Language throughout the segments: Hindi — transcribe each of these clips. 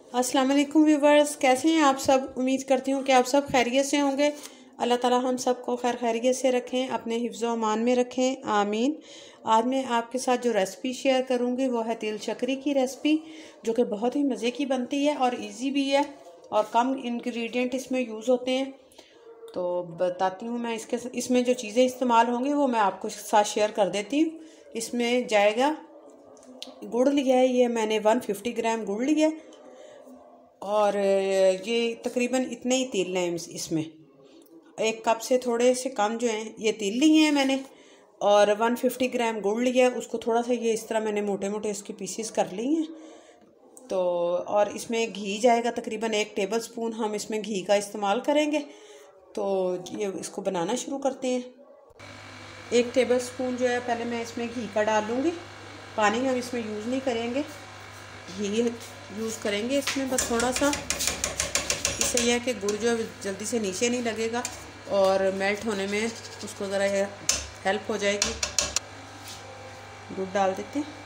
अस्सलाम वालेकुम व्यूवर्स, कैसे हैं आप सब। उम्मीद करती हूँ कि आप सब खैरियत से होंगे। अल्लाह ताला हम सबको खैरियत से रखें, अपने हिफ्ज़ व अमान में रखें, आमीन। आज मैं आपके साथ जो रेसिपी शेयर करूँगी वो है तिल चकरी की रेसिपी, जो कि बहुत ही मज़े की बनती है और इजी भी है और कम इंग्रेडिएंट इसमें यूज़ होते हैं। तो बताती हूँ मैं इसमें जो चीज़ें इस्तेमाल होंगी वो मैं आपको साथ शेयर कर देती हूँ। इसमें जाएगा गुड़ लिया है, ये मैंने 150 ग्राम गुड़ लिया है और ये तकरीबन इतने ही तिल हैं इसमें। एक कप से थोड़े से कम जो हैं ये तिल लिए हैं मैंने, और 150 ग्राम गुड़ लिया है। उसको थोड़ा सा ये इस तरह मैंने मोटे मोटे इसके पीसीस कर लिए हैं। तो और इसमें घी जाएगा तकरीबन 1 टेबल स्पून, हम इसमें घी का इस्तेमाल करेंगे। तो ये इसको बनाना शुरू करते हैं। 1 टेबल स्पून जो है पहले मैं इसमें घी का डाल लूँगी। पानी हम इसमें यूज़ नहीं करेंगे, घी यूज़ करेंगे इसमें बस थोड़ा सा। इससे यह है कि गुड़ जो जल्दी से नीचे नहीं लगेगा और मेल्ट होने में उसको ज़रा हेल्प हो जाएगी। गुड़ डाल देते हैं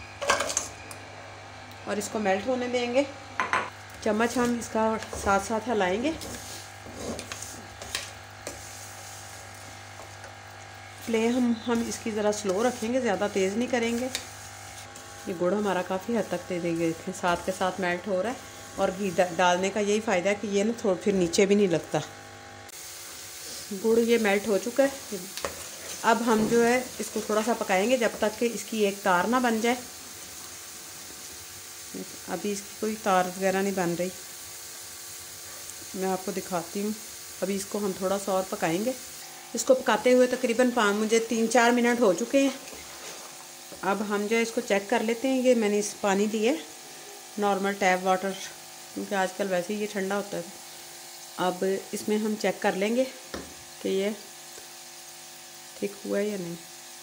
और इसको मेल्ट होने देंगे। चम्मच हम इसका साथ साथ हिलाएंगे। फ्लेम हम इसकी ज़रा स्लो रखेंगे, ज़्यादा तेज़ नहीं करेंगे। ये गुड़ हमारा काफ़ी हद तक दे देंगे, साथ के साथ मेल्ट हो रहा है। और घी डालने का यही फ़ायदा है कि ये ना थोड़ा फिर नीचे भी नहीं लगता। गुड़ ये मेल्ट हो चुका है। अब हम जो है इसको थोड़ा सा पकाएंगे जब तक कि इसकी एक तार ना बन जाए। अभी इसकी कोई तार वगैरह नहीं बन रही, मैं आपको दिखाती हूँ। अभी इसको हम थोड़ा सा और पकाएंगे। इसको पकाते हुए तकरीबन मुझे 3-4 मिनट हो चुके हैं। अब हम जो है इसको चेक कर लेते हैं। ये मैंने इस पानी लिया है नॉर्मल टैप वाटर, क्योंकि आजकल वैसे ही ये ठंडा होता है। अब इसमें हम चेक कर लेंगे कि ये ठीक हुआ है या नहीं।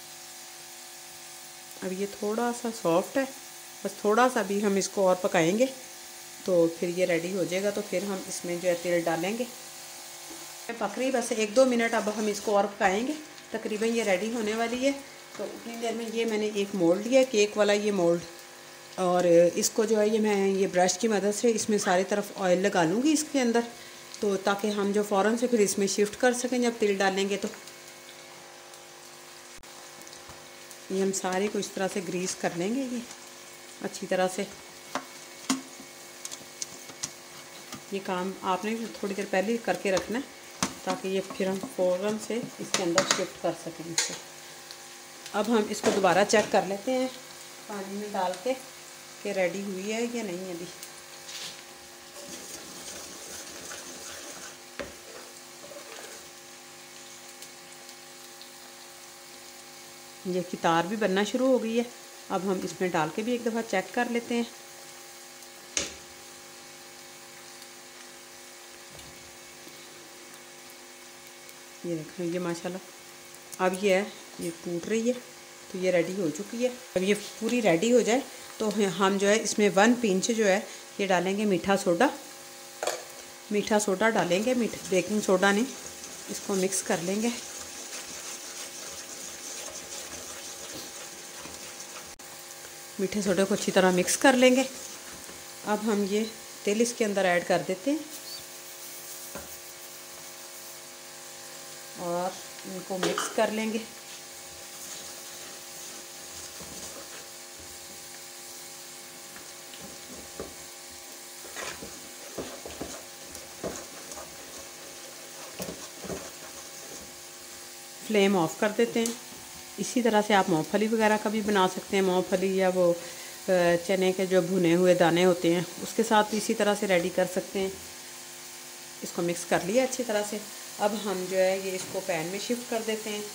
अब ये थोड़ा सा सॉफ्ट है, बस थोड़ा सा भी हम इसको और पकाएंगे तो फिर ये रेडी हो जाएगा। तो फिर हम इसमें जो है तेल डालेंगे। पक रही बस 1-2 मिनट, अब हम इसको और पकाएंगे। तकरीबन ये रेडी होने वाली है। तो उतनी देर में ये मैंने एक मोल्ड लिया, केक वाला ये मोल्ड, और इसको जो है ये मैं ये ब्रश की मदद से इसमें सारी तरफ ऑयल लगा लूँगी इसके अंदर, तो ताकि हम जो फ़ौरन से फिर इसमें शिफ्ट कर सकें जब तिल डालेंगे। तो ये हम सारे को इस तरह से ग्रीस कर लेंगे ये अच्छी तरह से। ये काम आपने थोड़ी देर पहले करके रखना है ताकि ये फिर हम फ़ौरन से इसके अंदर शिफ्ट कर सकें इससे। अब हम इसको दोबारा चेक कर लेते हैं पानी में डाल के कि रेडी हुई है या नहीं अभी। ये की तार भी बनना शुरू हो गई है। अब हम इसमें डाल के भी एक दफ़ा चेक कर लेते हैं। ये देखें, ये माशाल्लाह अब ये है, ये टूट रही है। तो ये रेडी हो चुकी है। अब ये पूरी रेडी हो जाए तो हम जो है इसमें 1 पिंच जो है ये डालेंगे मीठा सोडा। मीठा सोडा डालेंगे, बेकिंग सोडा नहीं। इसको मिक्स कर लेंगे। मीठे सोडे को अच्छी तरह मिक्स कर लेंगे। अब हम ये तेल इसके अंदर ऐड कर देते हैं और इनको मिक्स कर लेंगे। फ्लेम ऑफ कर देते हैं। इसी तरह से आप मूंगफली वगैरह का भी बना सकते हैं। मूंगफली या वो चने के जो भुने हुए दाने होते हैं उसके साथ भी इसी तरह से रेडी कर सकते हैं। इसको मिक्स कर लिया अच्छी तरह से। अब हम जो है ये इसको पैन में शिफ्ट कर देते हैं।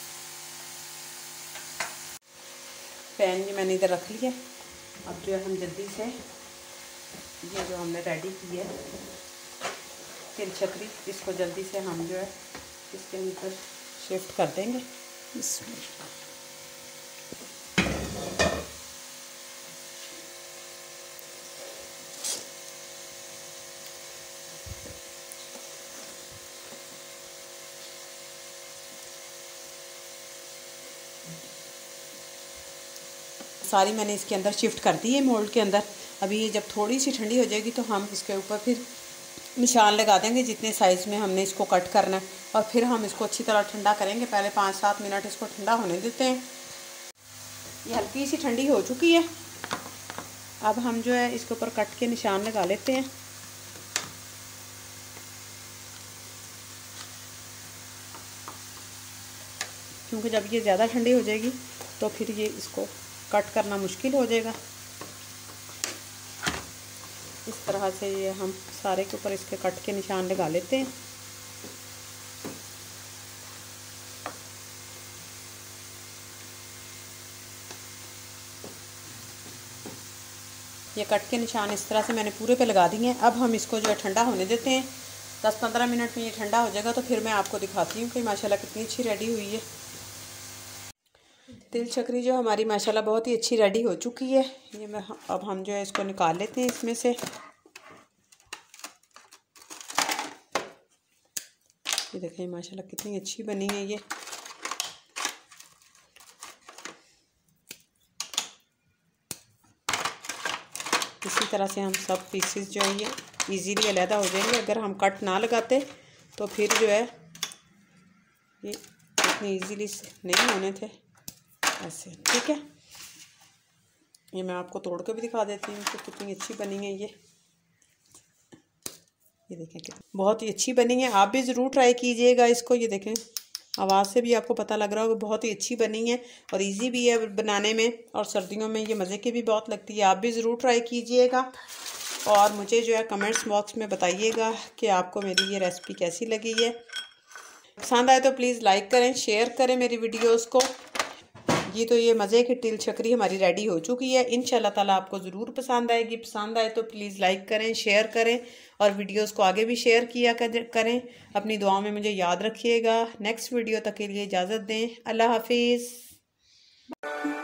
पैन ये मैंने इधर रख लिया। अब जो है हम जल्दी से ये जो हमने रेडी की है तिल चकरी, इसको जल्दी से हम जो है इसके अंदर शिफ्ट कर देंगे। सारी मैंने इसके अंदर शिफ्ट कर दी है मोल्ड के अंदर। अभी ये जब थोड़ी सी ठंडी हो जाएगी तो हम इसके ऊपर फिर निशान लगा देंगे जितने साइज़ में हमने इसको कट करना है, और फिर हम इसको अच्छी तरह ठंडा करेंगे। पहले 5-7 मिनट इसको ठंडा होने देते हैं। ये हल्की सी ठंडी हो चुकी है। अब हम जो है इसके ऊपर कट के निशान लगा लेते हैं। क्योंकि जब ये ज़्यादा ठंडी हो जाएगी तो फिर ये इसको कट करना मुश्किल हो जाएगा। इस तरह से ये हम सारे के ऊपर इसके कट के निशान लगा लेते हैं। ये कट के निशान इस तरह से मैंने पूरे पे लगा दिए हैं। अब हम इसको जो है ठंडा होने देते हैं। 10-15 मिनट में ये ठंडा हो जाएगा तो फिर मैं आपको दिखाती हूँ कि माशाल्लाह कितनी अच्छी रेडी हुई है। तिल चकरी जो हमारी माशाल्लाह बहुत ही अच्छी रेडी हो चुकी है। ये अब हम जो है इसको निकाल लेते हैं इसमें से। ये देखें माशाल्लाह कितनी अच्छी बनी है ये। इसी तरह से हम सब पीसेस जो है ये इजीली अलहदा हो जाएंगे। अगर हम कट ना लगाते तो फिर जो है ये इतनी इजीली नहीं होने थे ऐसे। ठीक है, ये मैं आपको तोड़ के भी दिखा देती हूँ कि कितनी अच्छी बनी है ये देखें कितनी बहुत ही अच्छी बनी है। आप भी ज़रूर ट्राई कीजिएगा इसको। ये देखें आवाज़ से भी आपको पता लग रहा होगा बहुत ही अच्छी बनी है और इजी भी है बनाने में, और सर्दियों में ये मज़े की भी बहुत लगती है। आप भी ज़रूर ट्राई कीजिएगा और मुझे जो है कमेंट्स बॉक्स में बताइएगा कि आपको मेरी ये रेसिपी कैसी लगी है। पसंद आए तो प्लीज़ लाइक करें, शेयर करें मेरी वीडियोज़ को। ये मज़े की तिल चकरी हमारी रेडी हो चुकी है। इंशाल्लाह ताला आपको ज़रूर पसंद आएगी। पसंद आए तो प्लीज़ लाइक करें, शेयर करें और वीडियोस को आगे भी शेयर किया करें। अपनी दुआओं में मुझे याद रखिएगा। नेक्स्ट वीडियो तक के लिए इजाज़त दें। अल्लाह हाफिज़।